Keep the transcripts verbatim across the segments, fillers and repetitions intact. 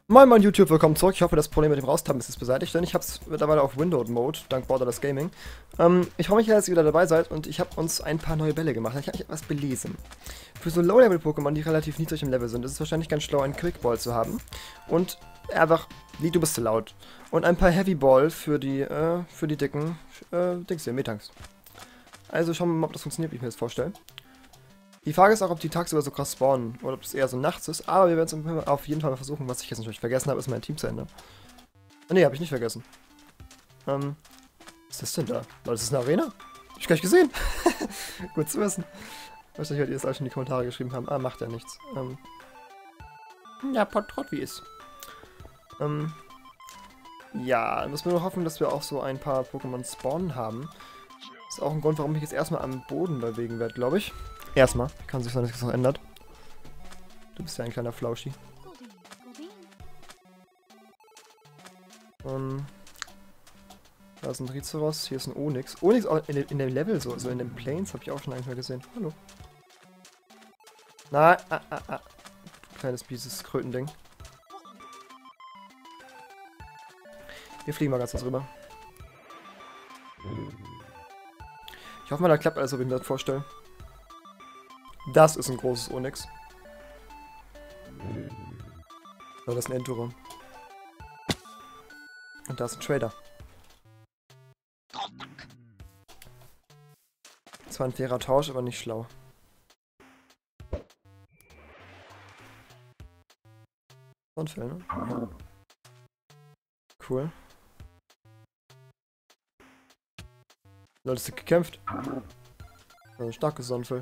Moin Moin YouTube, willkommen zurück. Ich hoffe, das Problem mit dem Raustappen ist jetzt beseitigt, denn ich habe es mittlerweile auf Windowed-Mode, dank Borderless Gaming. Ähm, ich freue mich, dass ihr wieder dabei seid und ich habe uns ein paar neue Bälle gemacht. Ich habe mich etwas belesen. Für so Low-Level-Pokémon, die relativ niedrig im Level sind, ist es wahrscheinlich ganz schlau, einen Quick-Ball zu haben. Und einfach, wie du bist zu laut. Und ein paar Heavy-Ball für die, äh, für die dicken, äh, Dings hier, Metanks. Also schauen wir mal, ob das funktioniert, wie ich mir das vorstelle. Die Frage ist auch, ob die tagsüber so krass spawnen oder ob es eher so nachts ist, aber wir werden es auf jeden Fall mal versuchen. Was ich jetzt natürlich vergessen habe, ist mein Team zu Ende. Ah, ne, habe ich nicht vergessen. Ähm, was ist das denn da? Leute, das ist eine Arena? Hab ich gar nicht gesehen. Gut zu wissen. Wahrscheinlich werdet ihr es auch schon in die Kommentare geschrieben haben. Ah, macht ja nichts. Ähm, ja, Pottrott wie ist. Ähm, ja, dann müssen wir nur hoffen, dass wir auch so ein paar Pokémon spawnen haben. Das ist auch ein Grund, warum ich jetzt erstmal am Boden bewegen werde, glaube ich. Erstmal. Kann sich sein, dass sich das noch ändert. Du bist ja ein kleiner Flauschi. Ähm, da ist ein Rizeros, hier ist ein Onyx. Onyx auch in, in dem Level, so, so in den Planes, habe ich auch schon eigentlich mal gesehen. Hallo. Nein, ah, ah, ah. Kleines dieses Krötending. Wir fliegen mal ganz kurz rüber. Ich hoffe mal, da klappt alles, so wie ich mir das vorstelle. Das ist ein großes Onyx. Oh, das ist ein Enduron. Und da ist ein Trader. Zwar ein fairer Tausch, aber nicht schlau. Sonnenfell, ne? Ja. Cool. Leute, ist gekämpft. Also ein starkes Sonnenfell.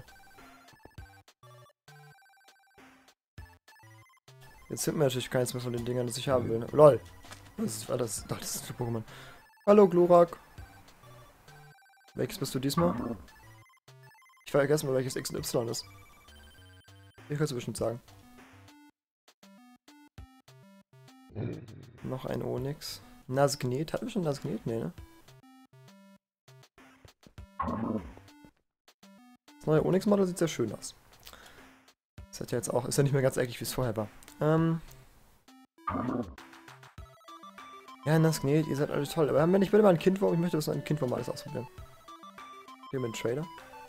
Jetzt sind mir natürlich keins mehr von den Dingern, das ich haben will. Ne? LOL. Was war das? Doch, das ist ein Pokémon. Hallo, Glurak. Welches bist du diesmal? Ich vergesse mal, welches X und Y ist. Hier kannst du bestimmt sagen. Noch ein Onyx. Nazgnet. Hatten wir schon Nazgnet? Nee, ne? Das neue Onyx-Model sieht sehr schön aus. Das hat ja jetzt auch, ist ja nicht mehr ganz eckig, wie es vorher war. Ähm. Ja, Nazgnet, ihr seid alle toll. Aber wenn ich bitte mal ein Kindwurm, ich möchte, dass ein Kindwurm alles ausprobieren. Hier mit dem Trader.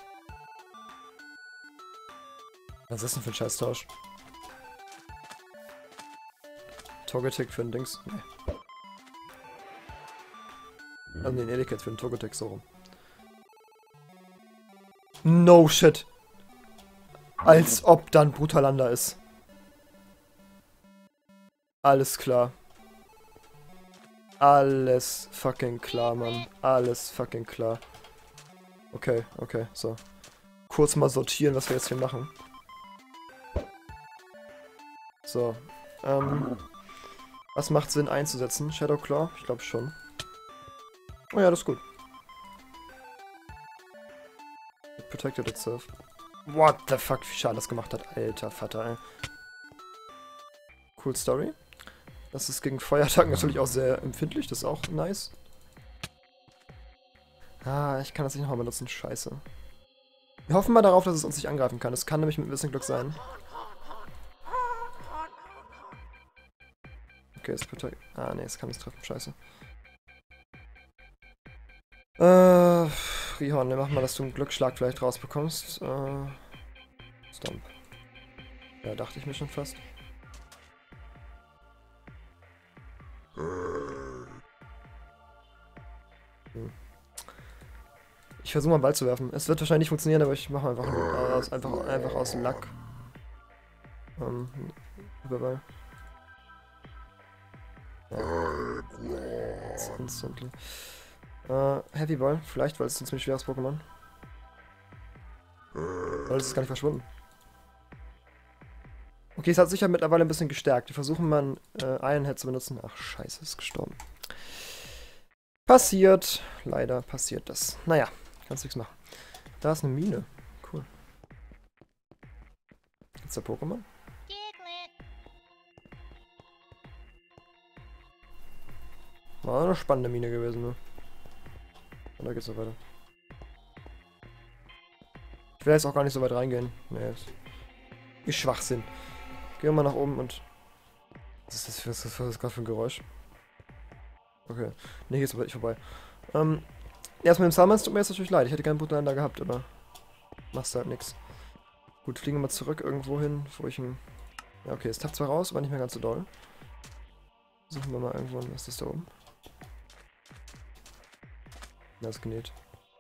Was ist denn für ein Scheiß-Tausch? Togetic für ein Dings? Nee. Also den Elicat für den Togetic, so rum. No shit. Als ob dann Brutalander ist. Alles klar. Alles fucking klar, Mann. Alles fucking klar. Okay, okay, so. Kurz mal sortieren, was wir jetzt hier machen. So. Ähm. Was macht Sinn einzusetzen? Shadow Claw? Ich glaube schon. Oh ja, das ist gut. It protected itself. What the fuck, wie Schaden das gemacht hat. Alter Vater, ey. Cool Story. Das ist gegen Feuerattacken natürlich auch sehr empfindlich. Das ist auch nice. Ah, ich kann das nicht nochmal benutzen. Scheiße. Wir hoffen mal darauf, dass es uns nicht angreifen kann. Das kann nämlich mit ein bisschen Glück sein. Okay, es protect. Ah, ne, es kann es treffen. Scheiße. Äh, Rihorn, wir machen mal, dass du einen Glücksschlag vielleicht rausbekommst. Äh, Stomp. Ja, dachte ich mir schon fast. Hm. Ich versuche mal einen Ball zu werfen. Es wird wahrscheinlich nicht funktionieren, aber ich mache einfach, aus, einfach, einfach aus Lack. Ähm, Überball. Ja. Instantly. Äh, Heavy Ball, vielleicht, weil es ein ziemlich schweres Pokémon. Weil es ist gar nicht verschwunden. Okay, es hat sich ja mittlerweile ein bisschen gestärkt. Wir versuchen mal ein äh, Iron Head zu benutzen. Ach, scheiße, ist gestorben. Passiert. Leider passiert das. Naja, kannst nichts machen. Da ist eine Mine. Cool. Gibt's da Pokémon? War eine spannende Mine gewesen, ne? Und da geht's noch weiter. Ich will jetzt auch gar nicht so weit reingehen. Nee, ist Schwachsinn. Gehen wir mal nach oben und Was ist das für, was ist das für, das gerade für ein Geräusch? Okay. Ne, hier ist aber nicht vorbei. Ähm, erstmal mit dem Summons tut mir jetzt natürlich leid. Ich hätte keinen Bruder da gehabt, aber machst halt nix. Gut, fliegen wir mal zurück irgendwo hin, wo ich ein... Ja, okay, es tappt zwar raus, aber nicht mehr ganz so doll. Suchen wir mal irgendwo, was ist das da oben? Ja, ist genäht.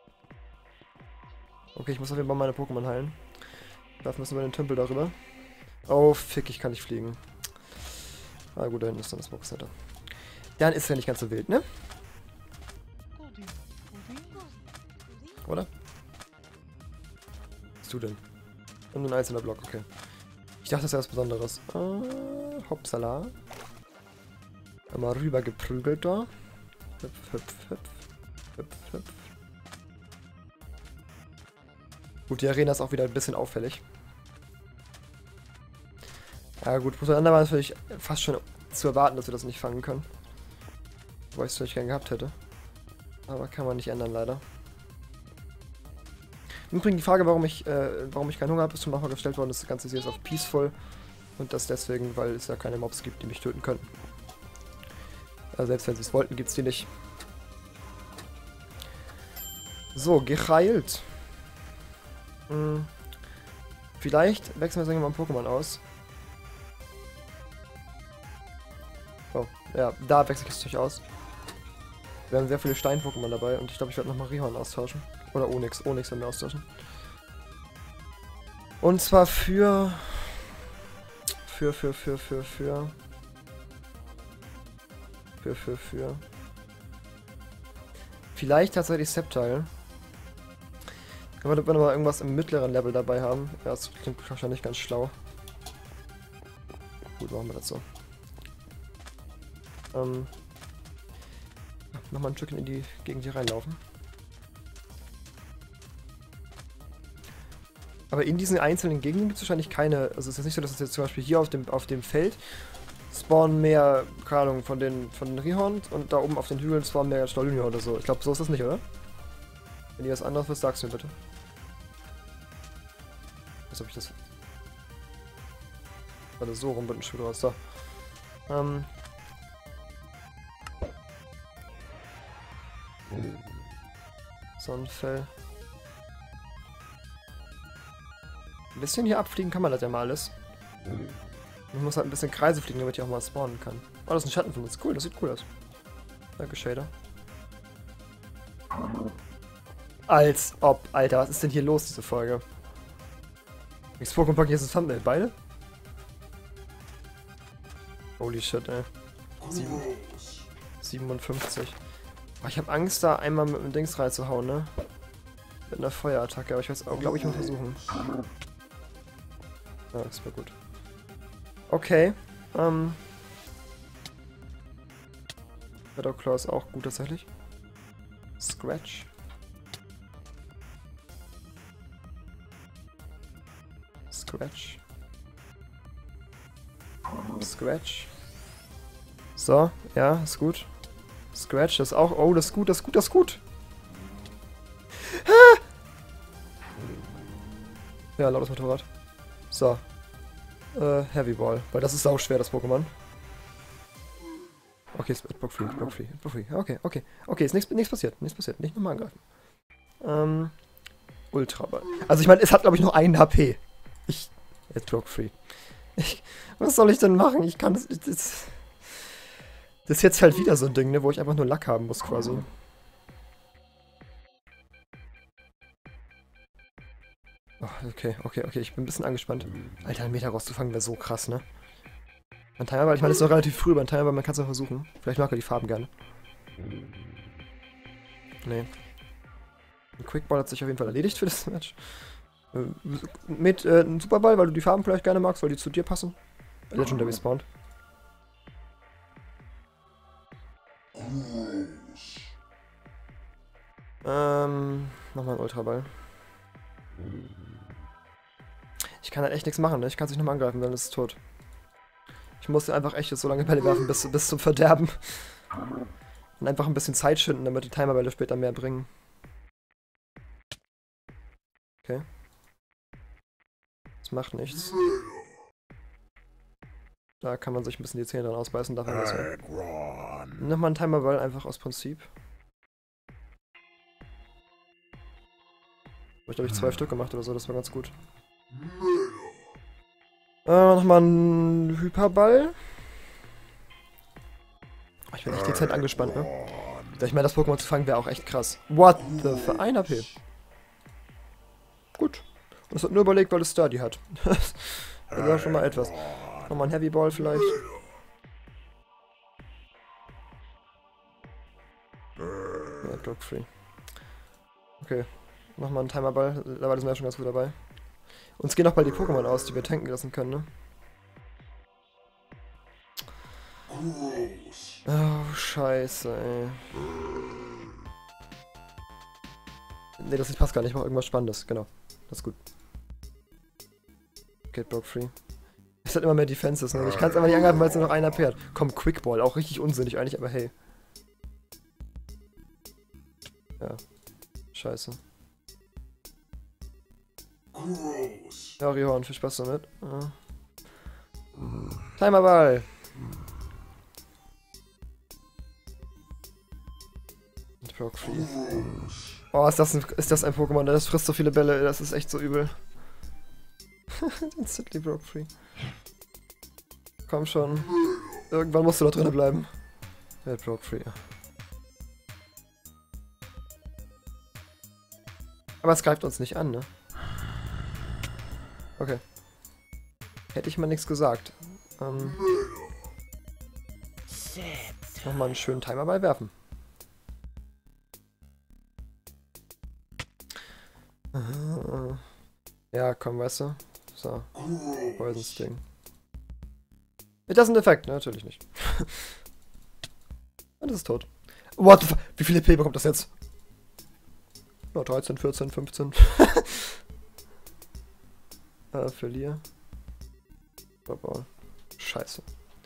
Okay, ich muss auf jeden Fall meine Pokémon heilen. Dafür müssen wir den Tümpel darüber. Oh, fick, ich kann nicht fliegen. Ah gut, da hinten ist dann das Boxcenter. Dann ist ja nicht ganz so wild, ne? Oder? Was bist du denn? Und ein einzelner Block, okay. Ich dachte, das wäre was Besonderes. Ah, hoppsala. Einmal rüber geprügelt da. Hüpf, hüpf, hüpf. Hüpf, hüpf. Gut, die Arena ist auch wieder ein bisschen auffällig. Ja gut, Bruder war natürlich fast schon zu erwarten, dass wir das nicht fangen können. Wobei ich es natürlich gern gehabt hätte. Aber kann man nicht ändern, leider. Im Übrigen die Frage, warum ich, äh, warum ich keinen Hunger habe, ist schon nochmal gestellt worden. Das Ganze hier ist auf Peaceful. Und das deswegen, weil es ja keine Mobs gibt, die mich töten könnten. Also selbst wenn sie es wollten, gibt es die nicht. So, geheilt. Hm. Vielleicht wechseln wir jetzt mal ein Pokémon aus. Oh, ja, da wechsle ich es natürlich aus. Wir haben sehr viele Stein-Pokémon dabei und ich glaube, ich werde nochmal Rihorn austauschen. Oder Onyx. Onyx werden wir austauschen. Und zwar für... Für, für, für, für, für... Für, für, für... Vielleicht tatsächlich Sceptile. Aber wenn wir mal irgendwas im mittleren Level dabei haben. Ja, das klingt wahrscheinlich ganz schlau. Gut, machen wir das so. Ähm... Nochmal ein Stückchen in die Gegend hier reinlaufen. Aber in diesen einzelnen Gegenden gibt es wahrscheinlich keine. Also es ist jetzt nicht so, dass es jetzt zum Beispiel hier auf dem, auf dem Feld spawnen mehr, keine Ahnung, von den, von den Rihorn und da oben auf den Hügeln spawnen mehr Stahlunion oder so. Ich glaube, so ist das nicht, oder? Wenn ihr was anderes wisst, sag's mir bitte. Als ob ich das. Warte, so rum wird ein Schuh draus. So. Ähm. Sonnenfell. Ein bisschen hier abfliegen kann man das ja mal alles. Ich muss halt ein bisschen Kreise fliegen, damit ich auch mal spawnen kann. Oh, das ist ein Schatten von uns. Cool, das sieht cool aus. Danke, Shader. Als ob, Alter, was ist denn hier los, diese Folge? Ich Pokémon packen jetzt das Thumbnail, beide? Holy shit, ey. Sieben, siebenundfünfzig. Oh, ich habe Angst, da einmal mit dem Dings reinzuhauen, ne? Mit einer Feuerattacke, aber ich weiß auch, glaube ich, mal versuchen. Ja, das wäre gut. Okay, ähm... Shadowclaw ist auch gut tatsächlich. Scratch. Scratch. Scratch. So, ja, ist gut. Scratch ist auch... Oh, das ist gut, das ist gut, das ist gut. Ah! Ja, lautes Motorrad. So. Äh, Heavy Ball. Weil das ist auch schwer, das Pokémon. Okay, ist Block Free, Block Free, Block Free. Okay, okay. Okay, ist nichts, nichts passiert, nichts passiert. Nicht nochmal angreifen. Ähm... Ultra Ball. Also ich meine, es hat glaube ich nur einen H P. Ich... Jetzt Block Free. Ich, was soll ich denn machen? Ich kann das... Das, das ist jetzt halt wieder so ein Ding, ne, wo ich einfach nur Lack haben muss, quasi. Oh, okay, okay, okay, ich bin ein bisschen angespannt. Alter, einen Meter rauszufangen wäre so krass, ne? Ein Timerball, ich meine, das ist noch relativ früh, aber ein Timerball, man kann es auch versuchen. Vielleicht mag er die Farben gerne. Nee. Ein Quickball hat sich auf jeden Fall erledigt für das Match. Äh, mit äh, einem Superball, weil du die Farben vielleicht gerne magst, weil die zu dir passen. Legendary spawned. Ähm, nochmal ein Ultraball. Ich kann halt echt nichts machen, ne? Ich kann es nicht nochmal angreifen, dann ist es tot. Ich muss einfach echt jetzt so lange Bälle werfen, bis, bis zum Verderben. Und einfach ein bisschen Zeit schinden, damit die Timerbälle später mehr bringen. Okay. Das macht nichts. Da kann man sich ein bisschen die Zähne dran ausbeißen, darf man das ja. Nochmal einen Timerball, einfach aus Prinzip. Ich glaube, ich zwei Stück gemacht oder so, das war ganz gut. Äh, nochmal einen Hyperball. Ich bin echt dezent angespannt, ne? Ich meine, das Pokémon zu fangen wäre auch echt krass. What the fuck? ein A P. Gut. Und das hat nur überlegt, weil es Sturdy hat. Das war schon mal etwas. Nochmal ein Heavy Ball vielleicht. Ja, Block Free. Okay. Nochmal ein Timerball. Dabei sind wir ja schon ganz gut dabei. Uns gehen auch bald die Pokémon aus, die wir tanken lassen können, ne? Oh, scheiße, ey. Ne, das passt gar nicht. Ich mach irgendwas Spannendes. Genau. Das ist gut. Get Block Free. Es hat immer mehr Defenses, ne? Ich kann es einfach nicht angreifen, weil es nur noch einer pairt. Komm, Quickball. Auch richtig unsinnig eigentlich, aber hey. Ja. Scheiße. Ja, Rihorn, viel Spaß damit. Ja. Timerball. Block Free. Oh, ist das ein, ist das ein Pokémon? Das frisst so viele Bälle. Das ist echt so übel. Instantly Block Free. Komm schon. Irgendwann musst du da drinnen bleiben. Ja, Block Free. Aber es greift uns nicht an, ne? Okay. Hätte ich mal nichts gesagt. Ähm. Nochmal einen schönen Timerball werfen. Ja, komm, weißt du. So. Poison Sting. It doesn't affect, ne? Natürlich nicht. Und es ist tot. What the fuck? Wie viele P bekommt das jetzt? Ja, dreizehn, vierzehn, fünfzehn. äh, verliere. Ball. Scheiße.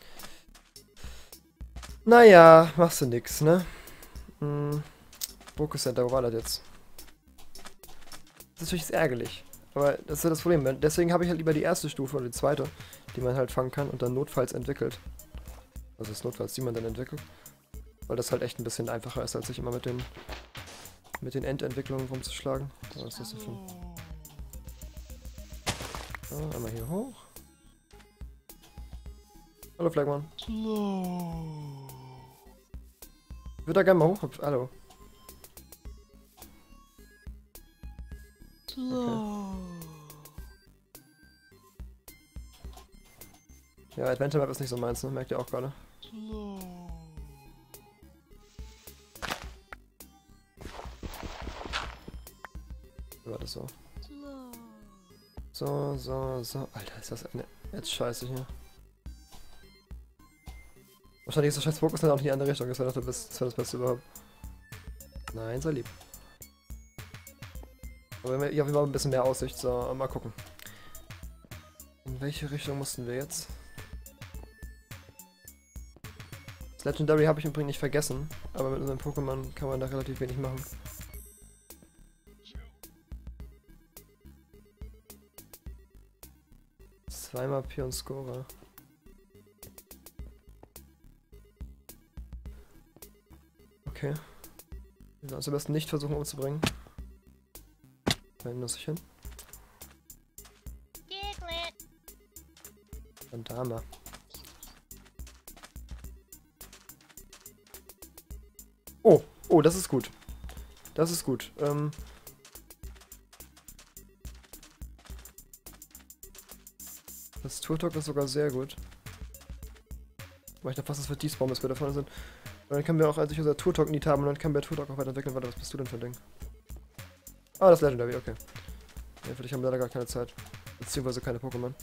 Naja, machst du nix, ne? Hm. Focus Center, wo war das jetzt? Das ist natürlich ärgerlich. Aber das ist ja das Problem. Deswegen habe ich halt lieber die erste Stufe oder die zweite, die man halt fangen kann und dann notfalls entwickelt. Also das notfalls, die man dann entwickelt. Weil das halt echt ein bisschen einfacher ist, als sich immer mit den mit den Endentwicklungen rumzuschlagen. Was ist das denn für ein... So, einmal hier hoch. Hallo Flagman. Ich würde da gerne mal hoch. Hallo. Okay. Ja, Adventure Map ist nicht so meins, ne? Merkt ihr auch gerade. War das so? So, so, so. Alter, ist das eine jetzt scheiße hier. Wahrscheinlich ist das scheiß Fokus dann auch nicht in die andere Richtung. Das wäre doch das, das, das Beste überhaupt. Nein, sei lieb. Aber ich habe immer ein bisschen mehr Aussicht. So, mal gucken. In welche Richtung mussten wir jetzt? Das Legendary habe ich übrigens nicht vergessen. Aber mit unserem Pokémon kann man da relativ wenig machen. Zweimal Pion Scorer. Okay. Wir werden uns am besten nicht versuchen umzubringen. Nein, muss ich hin. Dann Dame. Oh, oh, das ist gut. Das ist gut. Ähm. Das Turtok ist sogar sehr gut. Weil ich da fast das für Despawn, bis wir da vorne sind. Und dann können wir auch, als ich unser Turtok Need haben, und dann können wir Turtok auch weiterentwickeln. Warte, was bist du denn für ein Ding? Ah, das Legendary, okay. Ja, für dich haben wir leider gar keine Zeit. Beziehungsweise keine Pokémon.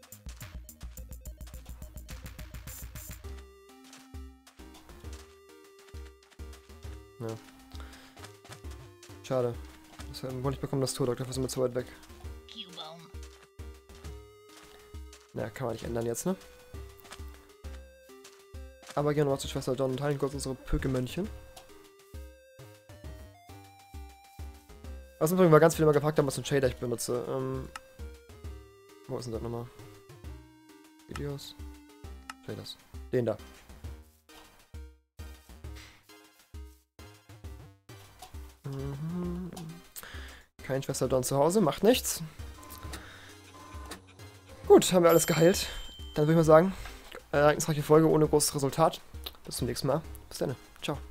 Ja. Schade. Das wollte ich bekommen, das Turtok, dafür sind wir zu weit weg. Naja, kann man nicht ändern jetzt, ne? Aber gerne noch zur Schwester John und teilen kurz unsere Pökemönchen. Was übrigens mal ganz viele mal gefragt haben, was für ein Shader ich benutze. Ähm, wo ist denn das nochmal? Videos. Play das. Den da. Mhm. Kein Schwester-Don zu Hause, macht nichts. Gut, haben wir alles geheilt. Dann würde ich mal sagen, ereignisreiche Folge ohne großes Resultat. Bis zum nächsten Mal. Bis dann. Ciao.